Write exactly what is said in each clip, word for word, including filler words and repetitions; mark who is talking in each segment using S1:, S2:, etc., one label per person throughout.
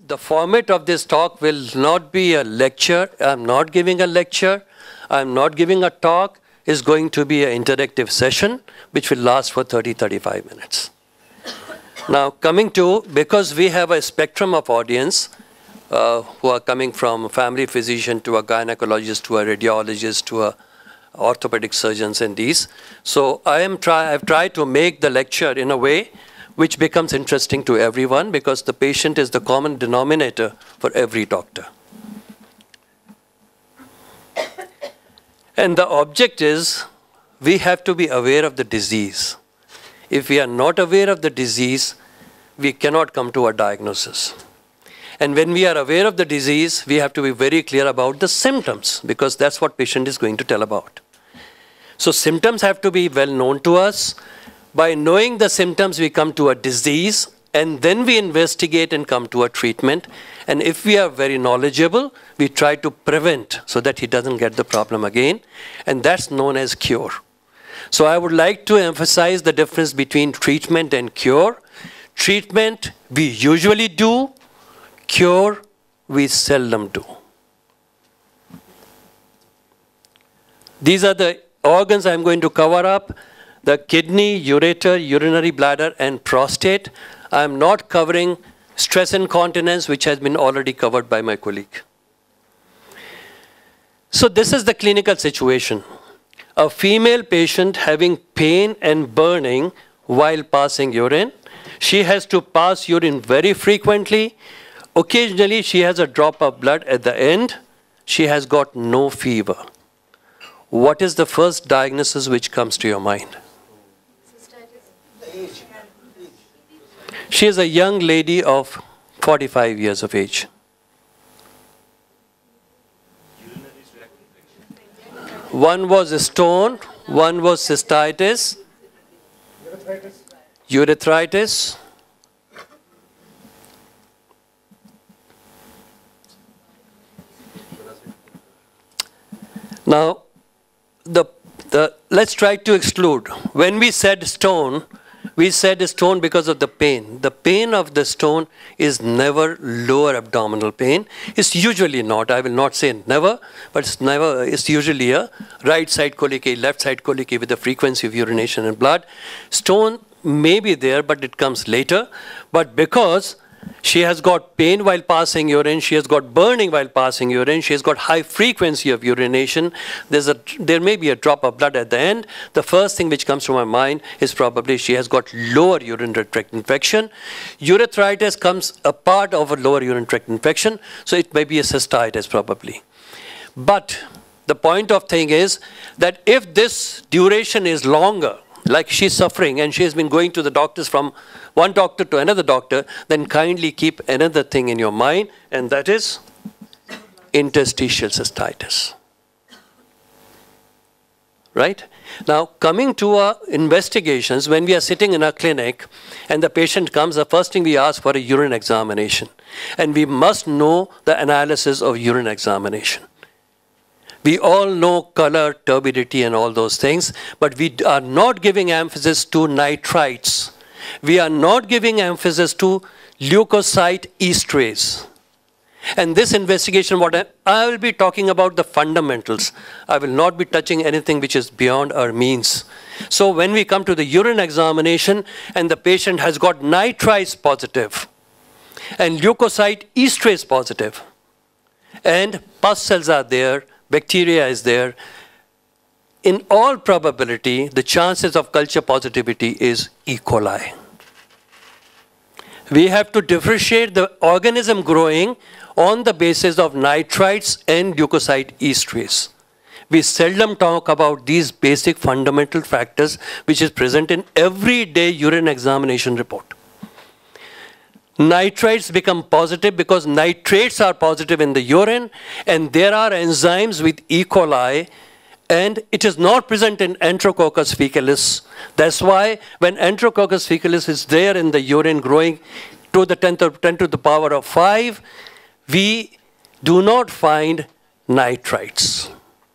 S1: the format of this talk will not be a lecture. I'm not giving a lecture. I'm not giving a talk. It's going to be an interactive session, which will last for thirty, thirty-five minutes. Now, coming to, because we have a spectrum of audience uh, who are coming from a family physician to a gynecologist to a radiologist to a orthopedic surgeons and these. So I am try, I've tried to make the lecture in a way which becomes interesting to everyone, because the patient is the common denominator for every doctor. And the object is, we have to be aware of the disease. If we are not aware of the disease, we cannot come to a diagnosis. And when we are aware of the disease, we have to be very clear about the symptoms, because that's what patient is going to tell about. So symptoms have to be well known to us. By knowing the symptoms, we come to a disease, and then we investigate and come to a treatment. And if we are very knowledgeable, we try to prevent so that he doesn't get the problem again. And that's known as cure. So I would like to emphasize the difference between treatment and cure. Treatment, we usually do. Cure, we seldom do. These are the organs I'm going to cover up: the kidney, ureter, urinary bladder, and prostate. I'm not covering stress incontinence, which has been already covered by my colleague. So this is the clinical situation. A female patient having pain and burning while passing urine. She has to pass urine very frequently. Occasionally, she has a drop of blood at the end. She has got no fever. What is the first diagnosis which comes to your mind? She is a young lady of forty-five years of age. One was a stone, one was cystitis, urethritis. urethritis. Now, the, the, let's try to exclude. When we said stone, we said stone because of the pain. The pain of the stone is never lower abdominal pain. It's usually not. I will not say never, but it's never. It's usually a right side colicky, left side colicky with the frequency of urination and blood. Stone may be there, but it comes later. But because she has got pain while passing urine, she has got burning while passing urine, she has got high frequency of urination, There's a, there may be a drop of blood at the end. The first thing which comes to my mind is probably she has got lower urinary tract infection. Urethritis comes a part of a lower urinary tract infection, so it may be a cystitis probably. But the point of thing is that if this duration is longer, like she's suffering and she has been going to the doctors from one doctor to another doctor, then kindly keep another thing in your mind, and that is interstitial cystitis. Right? Now, coming to our investigations, when we are sitting in a clinic and the patient comes, the first thing we ask for a urine examination. And we must know the analysis of urine examination. We all know color, turbidity, and all those things, but we are not giving emphasis to nitrites. We are not giving emphasis to leukocyte esterase. And this investigation, what I, I will be talking about the fundamentals. I will not be touching anything which is beyond our means. So when we come to the urine examination and the patient has got nitrites positive and leukocyte esterase positive, and pus cells are there, bacteria is there, in all probability, the chances of culture positivity is E. coli. We have to differentiate the organism growing on the basis of nitrites and leukocyte esterase. We seldom talk about these basic fundamental factors which is present in everyday urine examination report. Nitrites become positive because nitrates are positive in the urine, and there are enzymes with E. coli, and it is not present in Enterococcus faecalis. That's why when Enterococcus faecalis is there in the urine growing to the ten to the power of five, we do not find nitrites.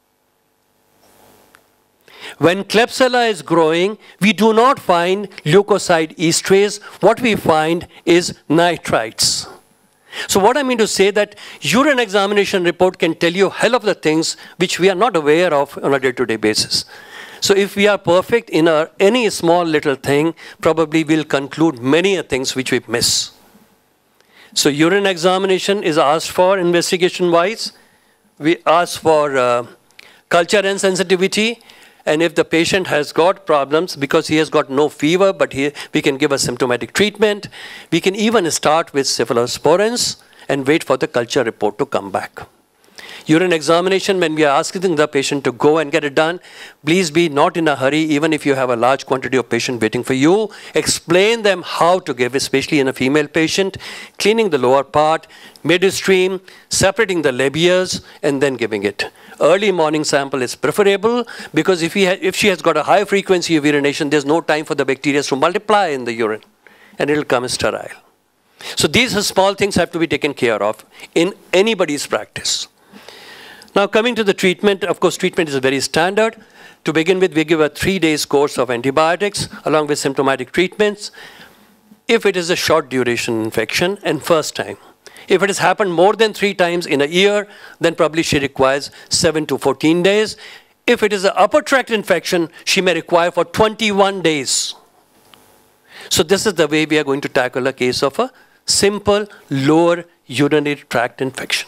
S1: When Klebsiella is growing, we do not find leukocyte esterase. What we find is nitrites. So what I mean to say that urine examination report can tell you a hell of the things which we are not aware of on a day-to-day basis. So if we are perfect in our, any small little thing, probably we'll conclude many things which we miss. So urine examination is asked for investigation-wise. We ask for uh, culture and sensitivity. And if the patient has got problems because he has got no fever, but he, we can give a symptomatic treatment. We can even start with cephalosporins and wait for the culture report to come back. Urine examination, when we are asking the patient to go and get it done, please be not in a hurry, even if you have a large quantity of patient waiting for you. Explain them how to give, especially in a female patient, cleaning the lower part, midstream, separating the labias, and then giving it. Early morning sample is preferable because if, he if she has got a high frequency of urination, there's no time for the bacteria to multiply in the urine, and it'll come sterile. So these small things have to be taken care of in anybody's practice. Now coming to the treatment, of course treatment is very standard. To begin with, we give a three days course of antibiotics along with symptomatic treatments if it is a short duration infection and first time. If it has happened more than three times in a year, then probably she requires seven to fourteen days. If it is an upper tract infection, she may require for twenty-one days. So this is the way we are going to tackle a case of a simple lower urinary tract infection.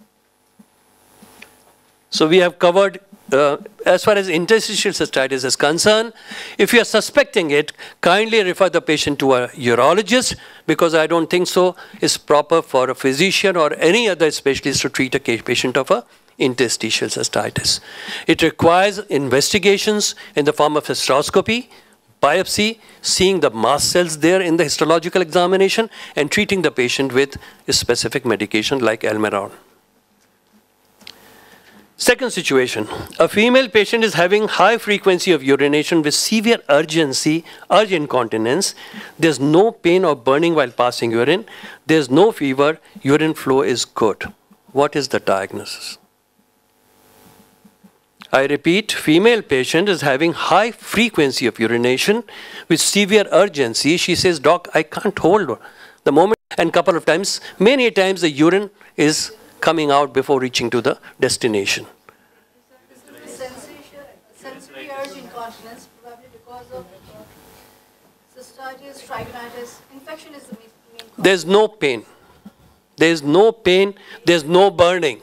S1: So we have covered, uh, as far as interstitial cystitis is concerned, if you are suspecting it, kindly refer the patient to a urologist, because I don't think so it's proper for a physician or any other specialist to treat a patient of a interstitial cystitis. It requires investigations in the form of hysteroscopy, biopsy, seeing the mast cells there in the histological examination, and treating the patient with a specific medication like Almiron. Second situation, a female patient is having high frequency of urination with severe urgency, urge incontinence. There's no pain or burning while passing urine. There's no fever. Urine flow is good. What is the diagnosis? I repeat, female patient is having high frequency of urination with severe urgency. She says, doc, I can't hold the moment. And couple of times, many times the urine is coming out before reaching to the destination.
S2: Sensory urge incontinence, probably because of cystitis, trigonitis. Infection is the main cause.
S1: There's no pain. There's no pain. There's no burning.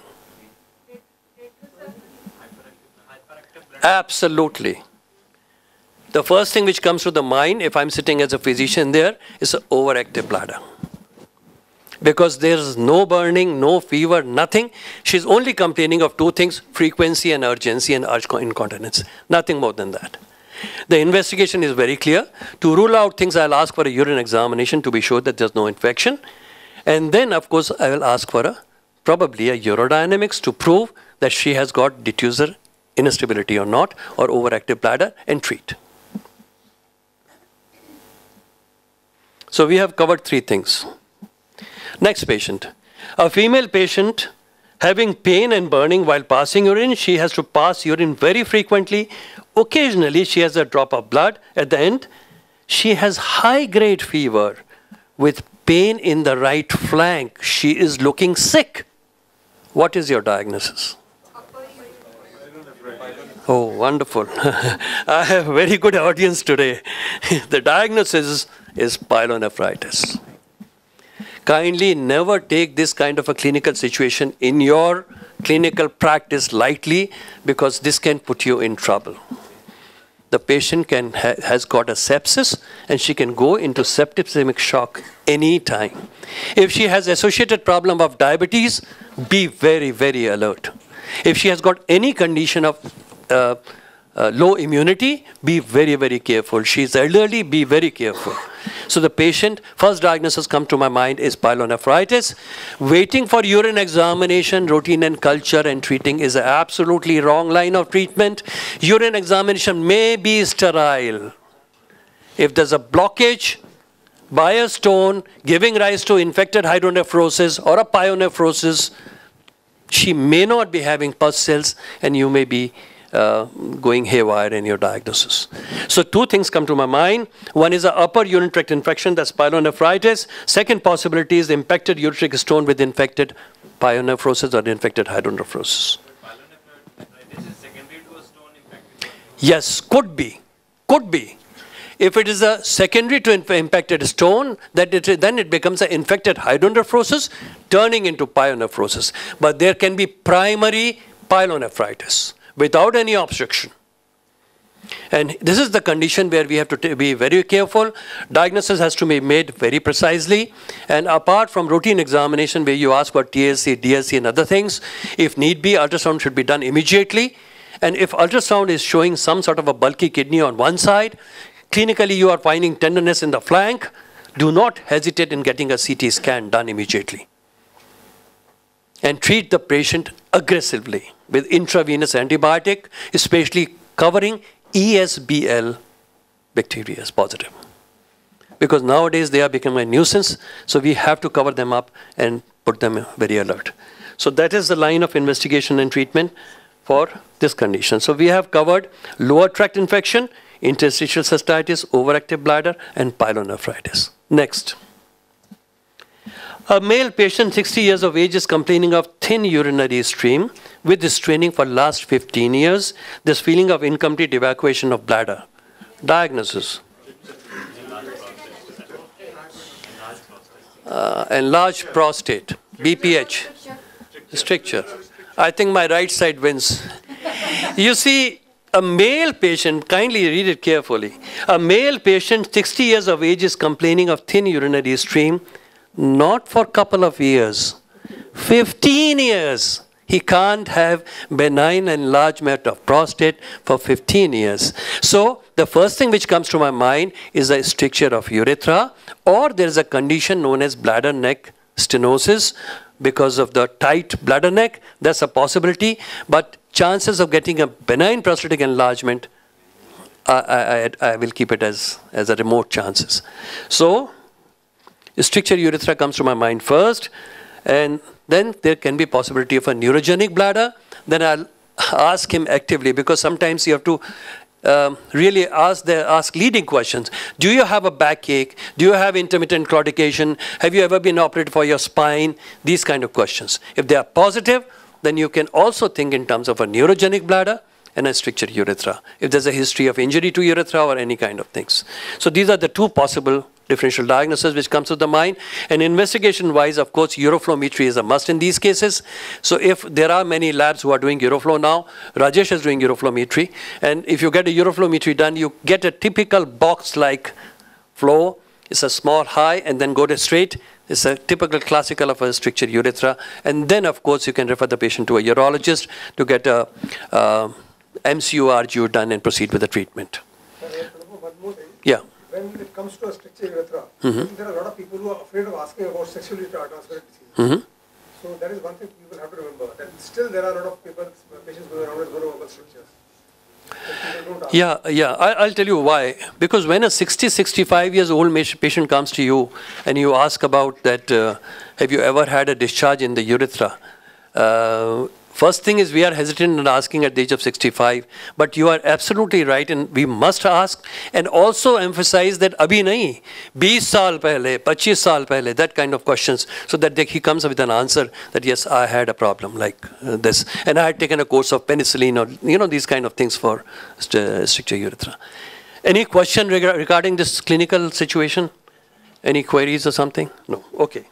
S1: Absolutely. The first thing which comes to the mind, if I'm sitting as a physician there, is an overactive bladder. Because there's no burning, no fever, nothing. She's only complaining of two things, frequency and urgency and urge incontinence. Nothing more than that. The investigation is very clear. To rule out things, I'll ask for a urine examination to be sure that there's no infection. And then, of course, I will ask for a probably a urodynamics to prove that she has got diffuser instability or not, or overactive bladder, and treat. So we have covered three things. Next patient, a female patient having pain and burning while passing urine. She has to pass urine very frequently. Occasionally, she has a drop of blood at the end. She has high-grade fever with pain in the right flank. She is looking sick. What is your diagnosis? Oh, wonderful. I have a very good audience today. The diagnosis is pyelonephritis. Kindly never take this kind of a clinical situation in your clinical practice lightly, because this can put you in trouble. The patient can ha has got a sepsis, and she can go into septicemic shock anytime. If she has associated problem of diabetes, be very, very alert. If she has got any condition of uh, uh, low immunity, be very, very careful. She is elderly, be very careful. So the patient, first diagnosis come to my mind is pyelonephritis. Waiting for urine examination, routine and culture and treating is an absolutely wrong line of treatment. Urine examination may be sterile. If there's a blockage by a stone giving rise to infected hydronephrosis or a pyelonephrosis, she may not be having pus cells, and you may be uh, going haywire in your diagnosis. So two things come to my mind. One is an upper urinary tract infection, that's pyelonephritis. Second possibility is impacted ureteric stone with infected pyelonephrosis or infected hydronephrosis.
S3: Pyelonephritis is secondary to a stone impacted?
S1: Yes, could be, could be. If it is a secondary to inf impacted stone, that it, then it becomes an infected hydronephrosis turning into pyelonephrosis. But there can be primary pyelonephritis without any obstruction. And this is the condition where we have to be very careful. Diagnosis has to be made very precisely. And apart from routine examination where you ask for T S C, D S C and other things, if need be, ultrasound should be done immediately. And if ultrasound is showing some sort of a bulky kidney on one side, clinically you are finding tenderness in the flank, do not hesitate in getting a C T scan done immediately. And treat the patient aggressively with intravenous antibiotic, especially covering E S B L bacteria as positive. Because nowadays they are becoming a nuisance, so we have to cover them up and put them very alert. So that is the line of investigation and treatment for this condition. So we have covered lower tract infection, interstitial cystitis, overactive bladder, and pyelonephritis. Next. A male patient, sixty years of age, is complaining of thin urinary stream with straining for last fifteen years. This feeling of incomplete evacuation of bladder. Diagnosis. Uh, enlarged prostate, B P H, stricture. I think my right side wins. You see, a male patient, kindly read it carefully. A male patient, sixty years of age, is complaining of thin urinary stream, not for a couple of years, fifteen years. He can't have benign enlargement of prostate for fifteen years. So the first thing which comes to my mind is a stricture of urethra, or there is a condition known as bladder neck stenosis because of the tight bladder neck. That's a possibility, but chances of getting a benign prostatic enlargement, I, I, I will keep it as, as a remote chances. So stricture urethra comes to my mind first, and then there can be possibility of a neurogenic bladder. Then I'll ask him actively, because sometimes you have to um, really ask, the, ask leading questions. Do you have a backache? Do you have intermittent claudication? Have you ever been operated for your spine? These kind of questions. If they are positive, then you can also think in terms of a neurogenic bladder and a stricture urethra, if there's a history of injury to urethra or any kind of things. So these are the two possible differential diagnosis which comes to the mind. And investigation-wise, of course, uroflowmetry is a must in these cases. So if there are many labs who are doing uroflow now, Rajesh is doing uroflowmetry. And if you get a uroflowmetry done, you get a typical box-like flow. It's a small high and then go to straight. It's a typical classical of a stricture urethra. And then, of course, you can refer the patient to a urologist to get a uh, M C U R G U done and proceed with the treatment.
S4: One more thing.
S1: Yeah.
S4: When it comes to a stricture urethra,
S1: Mm-hmm.
S4: there are a lot of people who are afraid of asking about sexually transmitted diseases.
S1: Mm-hmm.
S4: So that is one thing people have to remember, that still there are a lot of people, patients going around with monovocal strictures.
S1: Yeah, yeah, I, I'll tell you why. Because when a sixty, sixty-five years old patient comes to you and you ask about that, uh, have you ever had a discharge in the urethra? Uh, First thing is we are hesitant in asking at the age of sixty-five, but you are absolutely right, and we must ask and also emphasize that abhi nahi, twenty saal pehle, twenty-five saal pehle, that kind of questions, so that he comes with an answer that yes, I had a problem like uh, this, and I had taken a course of penicillin or you know these kind of things for st stricture urethra. Any question reg regarding this clinical situation? Any queries or something? No. Okay.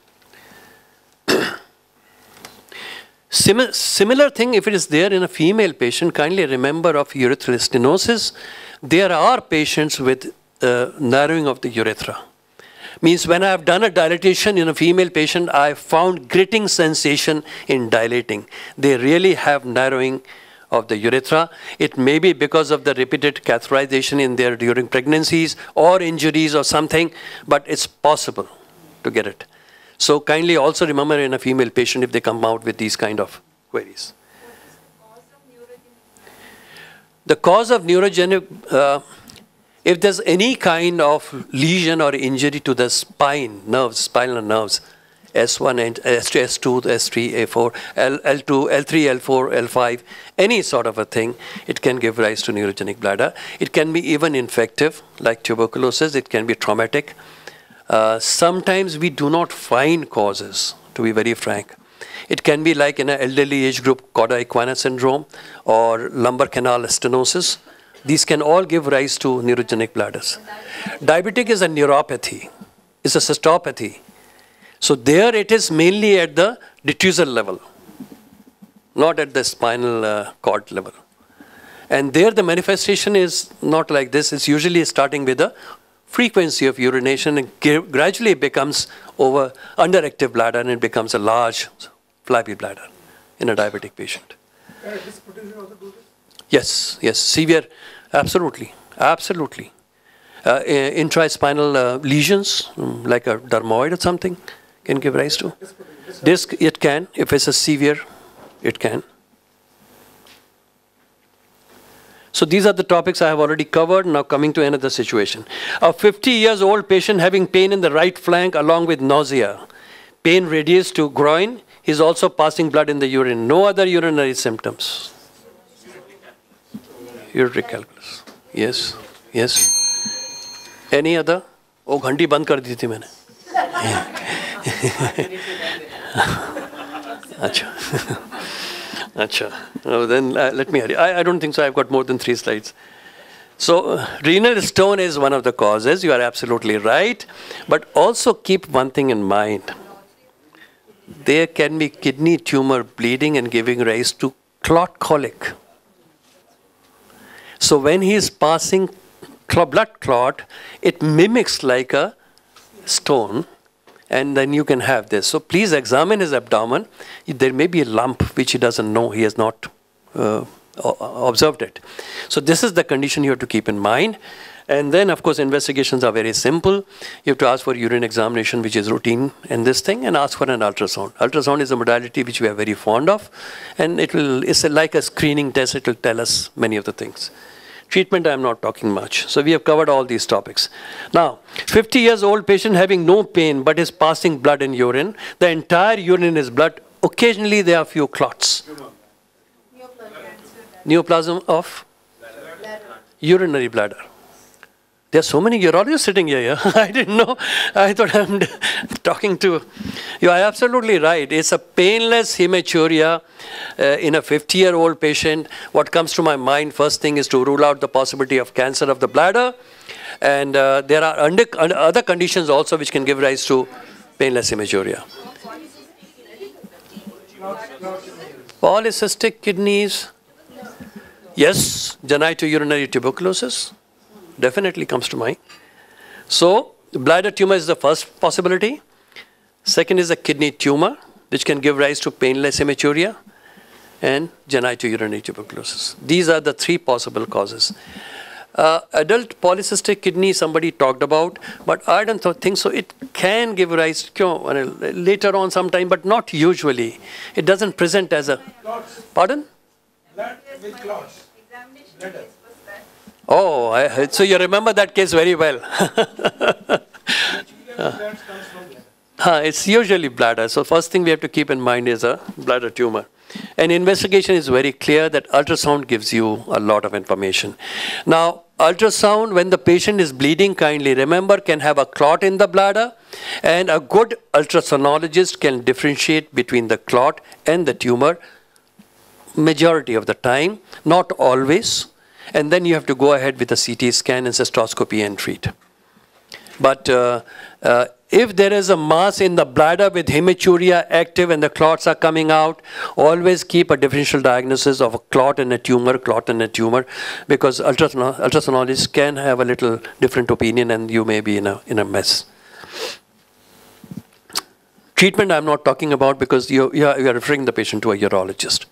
S1: Simi similar thing, if it is there in a female patient, kindly remember of urethral stenosis. There are patients with uh, narrowing of the urethra. Means when I have done a dilatation in a female patient, I found gritting sensation in dilating. They really have narrowing of the urethra. It may be because of the repeated catheterization in their during pregnancies or injuries or something, but it's possible to get it. So kindly also remember in a female patient if they come out with these kind of queries. The cause of neurogenic, uh, if there's any kind of lesion or injury to the spine, nerves, spinal nerves, S one, S two, S two, S three, A four, L, L2, L three, L four, L five, any sort of a thing, it can give rise to neurogenic bladder. It can be even infective, like tuberculosis. It can be traumatic. Uh, sometimes we do not find causes, to be very frank. It can be like in an elderly age group, Cauda-Equina syndrome or lumbar canal stenosis. These can all give rise to neurogenic bladders. Diabetic is a neuropathy. It's a cystopathy. So there it is mainly at the detrusor level, not at the spinal uh, cord level. And there the manifestation is not like this. It's usually starting with the frequency of urination and gradually it becomes over underactive bladder and it becomes a large flabby bladder in a diabetic patient.
S4: Can disc-protection also do this?
S1: Yes, yes, severe, absolutely, absolutely. Uh, intraspinal uh, lesions, um, like a dermoid or something, can give rise to. Disc, it can. If it's a severe, it can. So these are the topics I have already covered. Now coming to another situation. A fifty years old patient having pain in the right flank along with nausea. Pain radiates to groin. He's also passing blood in the urine. No other urinary symptoms. Ureteric calculus. Yes, yes. Any other? Oh, घंटी बंद कर दी थी मैंने. अच्छा. अच्छा. Oh, then uh, let me hurry. I, I don't think so. I've got more than three slides. So uh, renal stone is one of the causes. You are absolutely right. But also keep one thing in mind. There can be kidney tumor bleeding and giving rise to clot colic. So when he is passing blood clot, it mimics like a stone, and then you can have this. So please examine his abdomen. There may be a lump which he doesn't know. He has not uh, observed it. So this is the condition you have to keep in mind. And then, of course, investigations are very simple. You have to ask for urine examination, which is routine in this thing, and ask for an ultrasound. Ultrasound is a modality which we are very fond of, and it will, it's like a screening test. It will tell us many of the things. Treatment, I am not talking much. So we have covered all these topics. Now, fifty years old patient having no pain but is passing blood in urine. The entire urine is blood. Occasionally there are few clots. Neoplasm of urinary bladder. There are so many urologists sitting here. Yeah? I didn't know. I thought I'm talking to... You are absolutely right. It's a painless hematuria uh, in a fifty-year-old patient. What comes to my mind first thing is to rule out the possibility of cancer of the bladder. And uh, there are under, under other conditions also which can give rise to painless hematuria. Polycystic kidneys. Yes, genitourinary tuberculosis. Definitely comes to mind. So, bladder tumor is the first possibility. Second is a kidney tumor, which can give rise to painless hematuria and genitourinary tuberculosis. These are the three possible causes. Uh, adult polycystic kidney, somebody talked about, but I don't think so. It can give rise to later on sometime, but not usually. It doesn't present as a... Pardon?
S4: Blood with clots. Bladder.
S1: Oh, I, so you remember that case very well. uh, uh, it's usually bladder. So first thing we have to keep in mind is a bladder tumor. And investigation is very clear that ultrasound gives you a lot of information. Now, ultrasound, when the patient is bleeding, kindly remember, can have a clot in the bladder. And a good ultrasonologist can differentiate between the clot and the tumor majority of the time, not always. And then you have to go ahead with a C T scan and cystoscopy and treat. But uh, uh, if there is a mass in the bladder with hematuria active and the clots are coming out, always keep a differential diagnosis of a clot and a tumor, clot and a tumor, because ultrason ultrasonologists can have a little different opinion and you may be in a, in a mess. Treatment I'm not talking about because you, you, are, you are referring the patient to a urologist.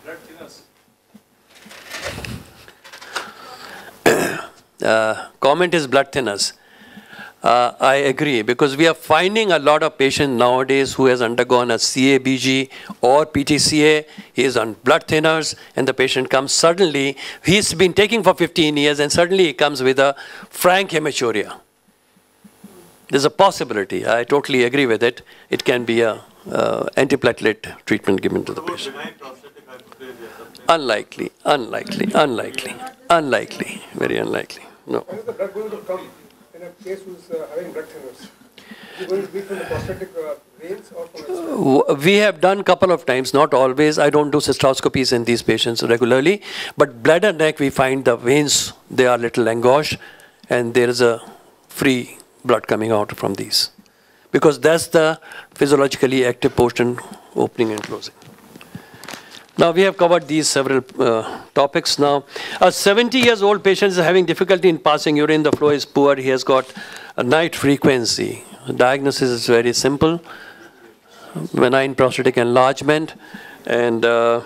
S1: Uh, comment is blood thinners. Uh, I agree, because we are finding a lot of patients nowadays who has undergone a C A B G or P T C A. He is on blood thinners and the patient comes suddenly. He's been taking for fifteen years and suddenly he comes with a frank hematuria. There's a possibility. I totally agree with it. It can be a uh, antiplatelet treatment given to the patient. Unlikely, unlikely, unlikely, unlikely, very unlikely. No.
S4: When is the blood going to come in a case who's uh, having blood thinners? Is it going to be from the prostatic uh, veins or from elsewhere?
S1: We have done a couple of times, not always. I don't do cystoscopies in these patients regularly. But bladder neck, we find the veins, they are little engorged, and there is a free blood coming out from these. Because that's the physiologically active portion opening and closing. Now we have covered these several uh, topics. Now, a seventy years old patient is having difficulty in passing urine. The flow is poor. He has got a night frequency. The diagnosis is very simple. Benign prostatic enlargement. And uh,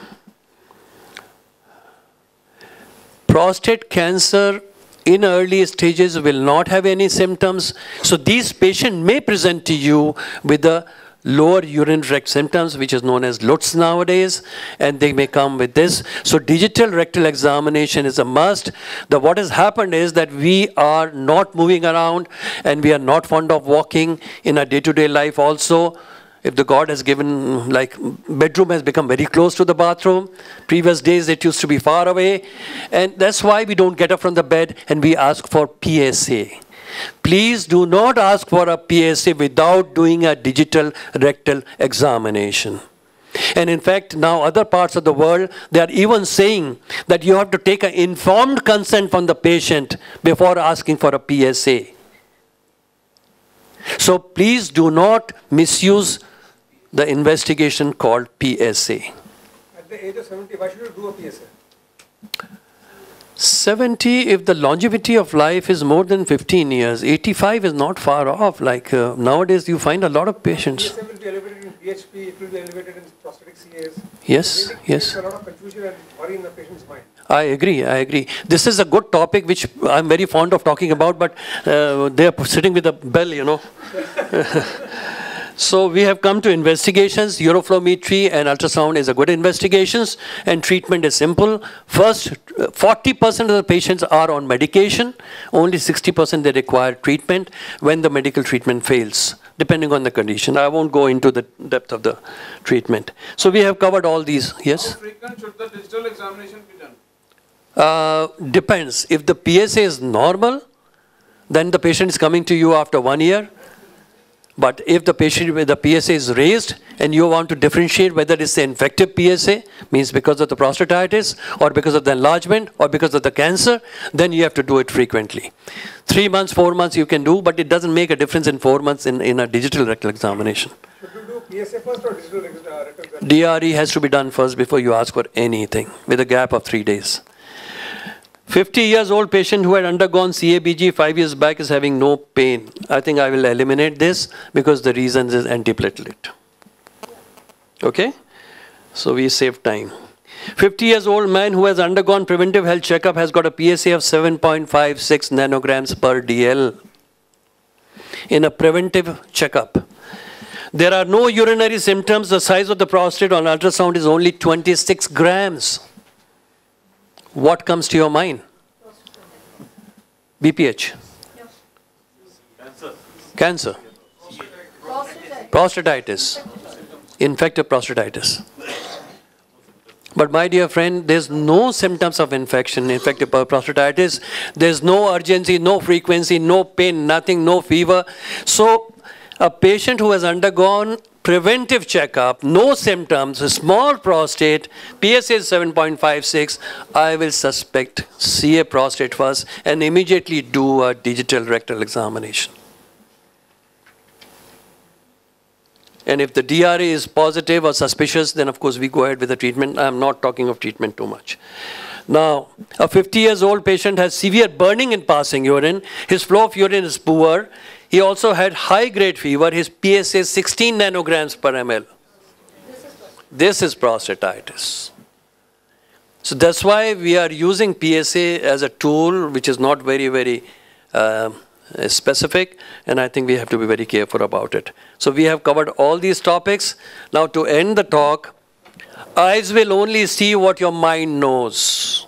S1: prostate cancer in early stages will not have any symptoms. So these patients may present to you with the lower urinary tract symptoms, which is known as L U T S nowadays, and they may come with this. So digital rectal examination is a must. The, what has happened is that we are not moving around, and we are not fond of walking in our day-to-day life also. If the God has given, like, bedroom has become very close to the bathroom. Previous days it used to be far away. And that's why we don't get up from the bed and we ask for P S A. Please do not ask for a P S A without doing a digital rectal examination. And in fact, now other parts of the world, they are even saying that you have to take an informed consent from the patient before asking for a P S A. So please do not misuse the investigation called P S A.
S4: At the age of seventy, why should you do a P S A?
S1: seventy, if the longevity of life is more than fifteen years, eighty-five is not far off. Like uh, nowadays you find a lot of patients.
S4: P S A will be elevated in P H P, it will be elevated in prostatic C As.
S1: Yes,
S4: Really
S1: yes.
S4: creates a lot of confusion and worry in the patient's mind.
S1: I agree, I agree. This is a good topic which I'm very fond of talking about, but uh, they're sitting with a bell, you know. So we have come to investigations. Uroflowmetry and ultrasound is a good investigations, and treatment is simple. First, forty percent of the patients are on medication. Only sixty percent they require treatment when the medical treatment fails, depending on the condition. I won't go into the depth of the treatment. So we have covered all these. Yes?
S5: How frequent should the digital examination be done?
S1: Uh, depends. If the P S A is normal, then the patient is coming to you after one year. But if the patient with the P S A is raised and you want to differentiate whether it's the infective P S A, means because of the prostatitis or because of the enlargement or because of the cancer, then you have to do it frequently. Three months, four months you can do, but it doesn't make a difference in four months in, in a digital rectal examination.
S4: Should you do P S A first or digital uh, rectal examination?
S1: D R E has to be done first before you ask for anything with a gap of three days. fifty years old patient who had undergone C A B G five years back is having no pain. I think I will eliminate this because the reason is antiplatelet. Okay? So we save time. fifty years old man who has undergone preventive health checkup has got a P S A of seven point five six nanograms per D L in a preventive checkup. There are no urinary symptoms. The size of the prostate on ultrasound is only twenty-six grams. What comes to your mind? B P H.
S3: Cancer.
S1: Cancer. Prostatitis. Infective prostatitis. But my dear friend, there's no symptoms of infection, infective prostatitis. There's no urgency, no frequency, no pain, nothing, no fever. So a patient who has undergone preventive checkup, no symptoms, a small prostate, P S A is seven point five six, I will suspect C A prostate first and immediately do a digital rectal examination. And if the D R A is positive or suspicious, then of course we go ahead with the treatment. I'm not talking of treatment too much. Now, a fifty years old patient has severe burning in passing urine. His flow of urine is poor. He also had high-grade fever. His P S A is sixteen nanograms per ml. This is prostatitis. So that's why we are using P S A as a tool which is not very, very uh, specific, and I think we have to be very careful about it. So we have covered all these topics. Now to end the talk, eyes will only see what your mind knows.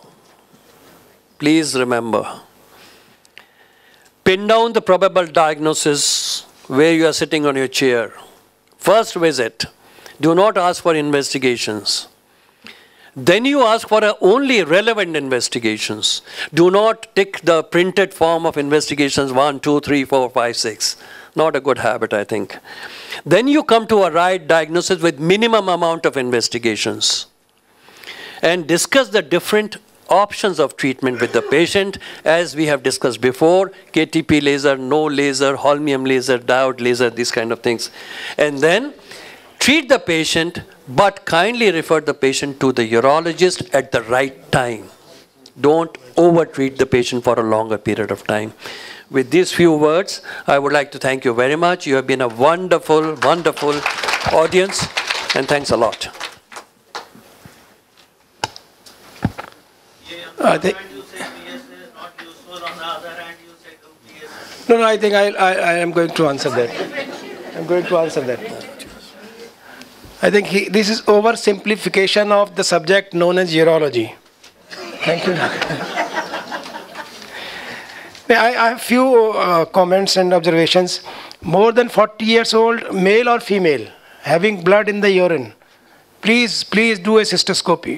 S1: Please remember. Pin down the probable diagnosis where you are sitting on your chair. First visit. Do not ask for investigations. Then you ask for a only relevant investigations. Do not tick the printed form of investigations one, two, three, four, five, six. Not a good habit, I think. Then you come to a right diagnosis with minimum amount of investigations and discuss the different options of treatment with the patient, as we have discussed before: K T P laser, no laser, holmium laser, diode laser, these kind of things. And then treat the patient, but kindly refer the patient to the urologist at the right time. Don't over-treat the patient for a longer period of time. With these few words, I would like to thank you very much. You have been a wonderful, wonderful audience, and thanks a lot.
S6: I think, no, no, I think I, I, I am going to answer that. I'm going to answer that. I think he, this is oversimplification of the subject known as urology. Thank you. I, I have few uh, comments and observations. More than forty years old, male or female, having blood in the urine, please, please do a cystoscopy.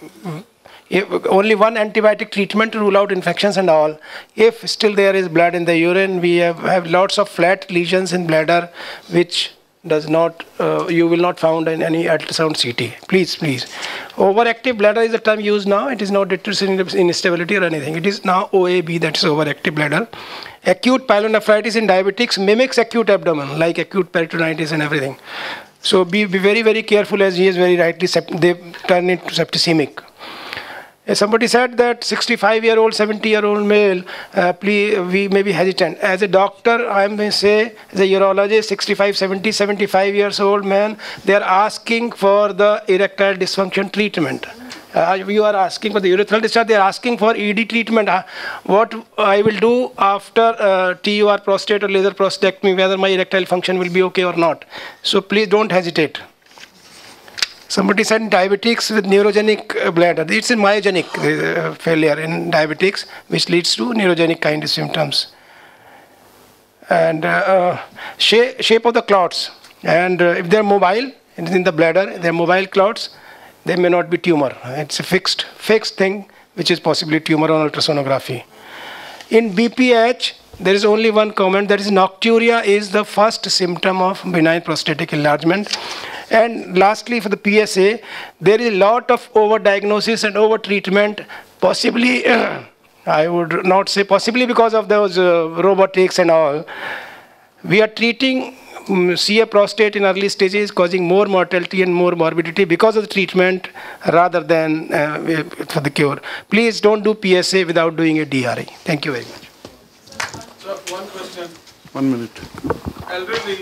S6: If only one antibiotic treatment to rule out infections and all. If still there is blood in the urine, we have, have lots of flat lesions in bladder, which does not, uh, you will not found in any ultrasound C T. Please, please. Overactive bladder is the term used now. It is not due to instability or anything. It is now O A B, that is overactive bladder. Acute pyelonephritis in diabetics mimics acute abdomen, like acute peritonitis and everything. So be, be very, very careful, as he is very rightly, they turn into septicemic. Somebody said that sixty-five-year-old, seventy-year-old male, uh, please, we may be hesitant. As a doctor, I may say, as a urologist, sixty-five, seventy, seventy-five years old man, they are asking for the erectile dysfunction treatment. Uh, you are asking for the urethral discharge, they are asking for E D treatment. Uh, what I will do after uh, T U R prostate or laser prostatectomy, whether my erectile function will be okay or not. So please don't hesitate. Somebody said diabetics with neurogenic bladder. It's a myogenic uh, failure in diabetics, which leads to neurogenic kind of symptoms. And uh, uh, shape, shape of the clots. And uh, if they're mobile, in the bladder, they're mobile clots, they may not be tumor. It's a fixed, fixed thing, which is possibly tumor on ultrasonography. In B P H, there is only one comment, that is nocturia is the first symptom of benign prostatic enlargement. And lastly, for the P S A, there is a lot of overdiagnosis and overtreatment, possibly, uh, I would not say possibly because of those uh, robotics and all. We are treating um, C A prostate in early stages, causing more mortality and more morbidity because of the treatment rather than uh, for the cure. Please don't do P S A without doing a D R I. Thank you very much.
S5: So, one question.
S7: One minute.
S5: Elderly,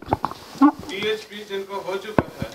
S5: P H P जिनको हो चुका है,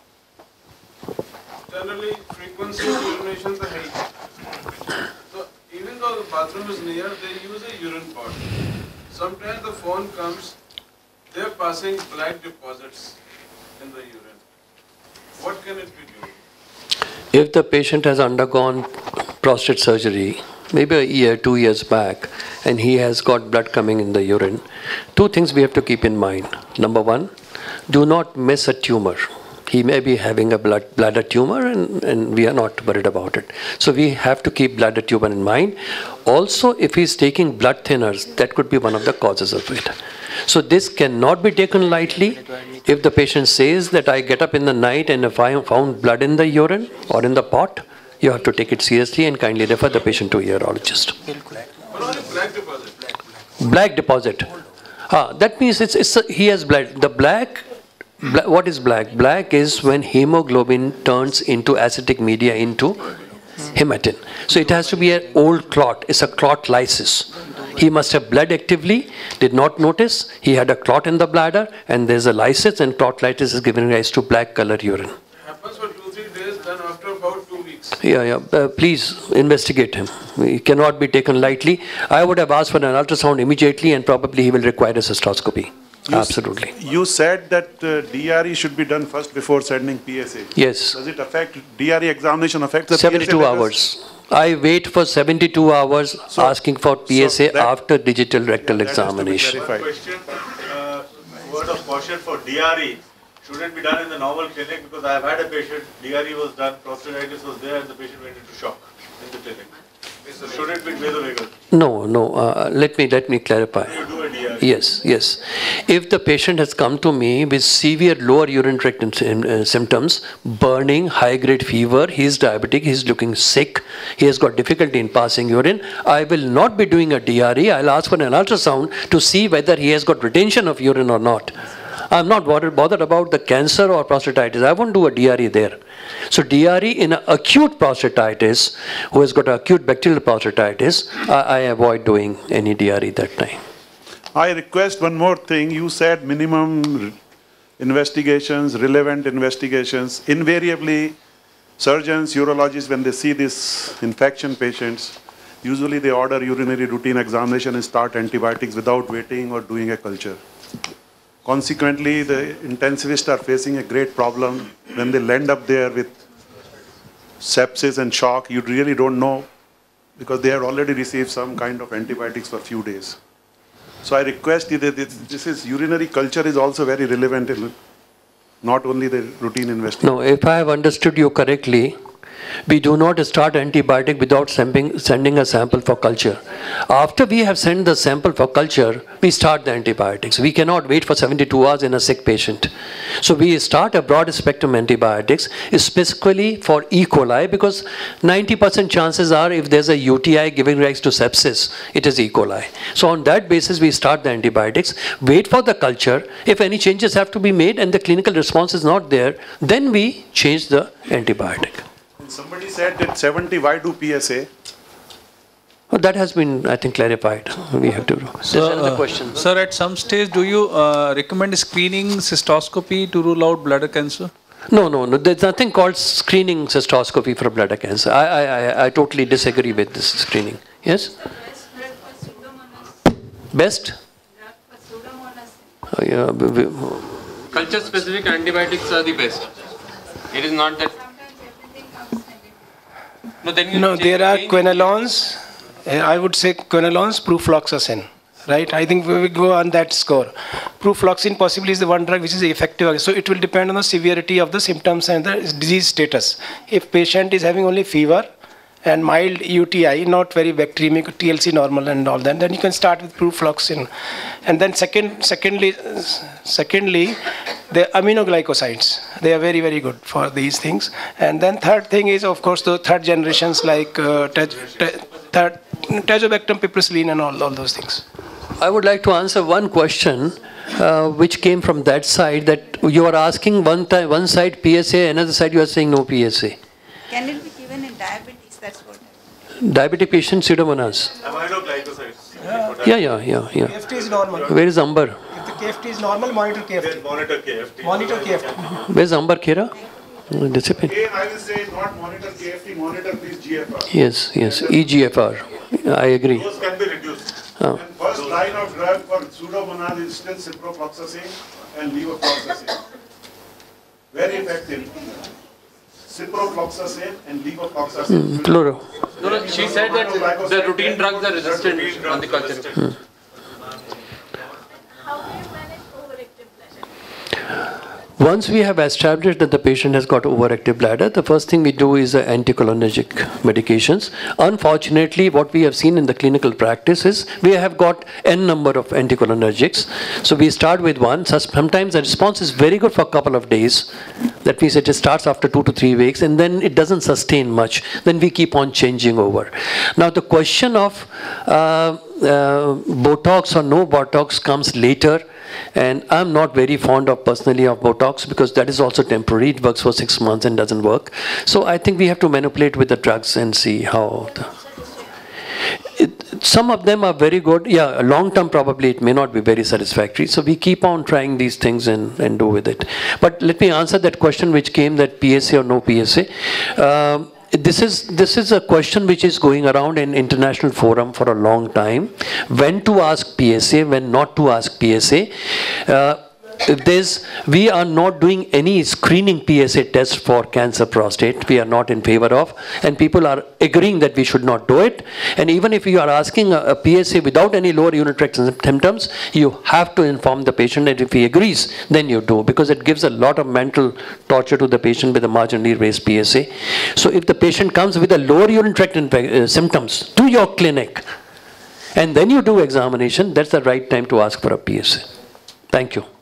S5: generally frequency of urination तो है ही. So even though the bathroom is near, they use a urine pot. Sometimes the phone comes, they are passing black deposits in the urine. What can it be due?
S1: If the patient has undergone prostate surgery, maybe a year, two years back, and he has got blood coming in the urine, two things we have to keep in mind. Number one, do not miss a tumor. He may be having a blood, bladder tumor, and, and we are not worried about it. So we have to keep bladder tumor in mind. Also, if he is taking blood thinners, that could be one of the causes of it. So this cannot be taken lightly. If the patient says that I get up in the night and if I found blood in the urine or in the pot, you have to take it seriously and kindly refer the patient to a urologist.
S5: Black deposit.
S1: Black deposit. Ah, that means it's, it's a, he has blood. The black, black, what is black? Black is when hemoglobin turns into acidic media into hematine. So it has to be an old clot. It's a clot lysis. He must have bled actively, did not notice. He had a clot in the bladder, and there's a lysis, and clot lysis is giving rise to black color urine.
S5: It happens for two, three days, then after about two weeks.
S1: Yeah, yeah. Uh, please investigate him. He cannot be taken lightly. I would have asked for an ultrasound immediately, and probably he will require a cystoscopy.
S7: You
S1: Absolutely.
S7: You said that uh, D R E should be done first before sending P S A.
S1: Yes.
S7: Does it affect, D R E examination affect the
S1: seventy-two
S7: P S A
S1: hours. I wait for seventy-two hours
S7: so,
S1: asking for P S A
S7: so that,
S1: after digital rectal
S7: yeah,
S1: examination.
S5: One question. Uh,
S7: caution for D R E, should it be done in the normal clinic? Because I have had a patient, D R E was done, prostatitis was there, and the patient went into shock in the clinic. So should it be vasovagal?
S1: No, no. Uh, let me let me clarify.
S7: You do a D R E.
S1: Yes, yes. If the patient has come to me with severe lower urinary tract uh, symptoms, burning, high-grade fever, he is diabetic, he is looking sick, he has got difficulty in passing urine, I will not be doing a D R E. I'll ask for an ultrasound to see whether he has got retention of urine or not. I'm not bothered, bothered about the cancer or prostatitis. I won't do a D R E there. So D R E in an acute prostatitis, who has got acute bacterial prostatitis, I, I avoid doing any D R E that time.
S7: I request one more thing. You said minimum investigations, relevant investigations. Invariably, surgeons, urologists, when they see these infection patients, usually they order urinary routine examination and start antibiotics without waiting or doing a culture. Consequently, the intensivists are facing a great problem. When they land up there with sepsis and shock, you really don't know, because they have already received some kind of antibiotics for a few days. So I request you that this, this is urinary culture is also very relevant in not only the routine investigation.
S1: No, if I have understood you correctly, we do not start antibiotic without sending, sending a sample for culture. After we have sent the sample for culture, we start the antibiotics. We cannot wait for seventy-two hours in a sick patient. So we start a broad spectrum antibiotics, specifically for E. coli, because ninety percent chances are if there's a U T I giving rise to sepsis, it is E. coli. So on that basis, we start the antibiotics, wait for the culture. If any changes have to be made and the clinical response is not there, then we change the antibiotic.
S7: Somebody said that seventy, why do P S A?
S1: Well, that has been, I think, clarified. We have to do. There's
S8: So,
S1: another
S8: uh,
S1: question.
S8: Sir, at some stage, do you uh, recommend screening cystoscopy to rule out bladder cancer?
S1: No, no, no. There's nothing called screening cystoscopy for bladder cancer. I, I, I, I totally disagree with this screening. Yes?
S2: Best drug for Pseudomonas.
S1: Best?
S2: Drug for Pseudomonas.
S1: Oh, yeah. we- we-
S3: Culture-specific antibiotics are the best. It is not that.
S2: Sometimes everything comes negative.
S3: No, then you
S6: No,
S3: change-
S6: there are
S3: change-
S6: quinolones. Uh, I would say quinolones, prufloxacin. Right? I think we will go on that score. Prufloxacin possibly is the one drug which is effective. So it will depend on the severity of the symptoms and the disease status. If patient is having only fever and mild U T I, not very bacteremic, T L C normal and all that, then you can start with prufloxacin. And then second, secondly, secondly, the aminoglycosides. They are very, very good for these things. And then third thing is, of course, the third generations like uh, third, Tazobactam, piperacillin, and all, all those things.
S1: I would like to answer one question uh, which came from that side, that you are asking one, time, one side P S A, another side you are saying no P S A.
S2: Can it be given in diabetes? That's what I
S1: Diabetic patient, Pseudomonas.
S7: Aminoglycosides.
S1: Yeah, yeah, yeah, yeah.
S6: K F T is normal.
S1: Where is Amber?
S6: If the K F T is normal, monitor K F T.
S7: Monitor K F T.
S6: Monitor K F T.
S1: Where's Amber, Kira? Discipline.
S7: Again, I will say not monitor K F T, monitor please G F R.
S1: Yes, yes. E G F R. I agree.
S7: Those can be reduced.
S1: Oh.
S7: And first line of drug for Pseudomonas is still ciprofloxacin and levofloxacin. Very effective. Ciprofloxacin and levofloxacin.
S1: Mm, plural.
S3: No, no, she said that the routine drugs are resistant on the culture.
S1: Mm.
S2: How do you manage overactive bladder?
S1: Once we have established that the patient has got overactive bladder, the first thing we do is uh, anticholinergic medications. Unfortunately, what we have seen in the clinical practice is we have got n number of anticholinergics. So we start with one. So sometimes the response is very good for a couple of days. That means it starts after two to three weeks, and then it doesn't sustain much. Then we keep on changing over. Now the question of uh, uh, Botox or no Botox comes later. And I'm not very fond of personally of Botox, because that is also temporary. It works for six months and doesn't work. So I think we have to manipulate with the drugs and see how. The, it, some of them are very good. Yeah, long term probably it may not be very satisfactory. So we keep on trying these things and, and do with it. But let me answer that question which came, that P S A or no P S A. Um, This is, this is a question which is going around in international forum for a long time. When to ask P S A, when not to ask P S A. Uh, if there's, we are not doing any screening P S A test for cancer prostate. We are not in favor of, and people are agreeing that we should not do it. And even if you are asking a, a P S A without any lower urinary tract symptoms, you have to inform the patient, and if he agrees, then you do, because it gives a lot of mental torture to the patient with a marginally raised P S A. So if the patient comes with a lower urinary tract uh, symptoms to your clinic, and then you do examination, that's the right time to ask for a P S A. Thank you.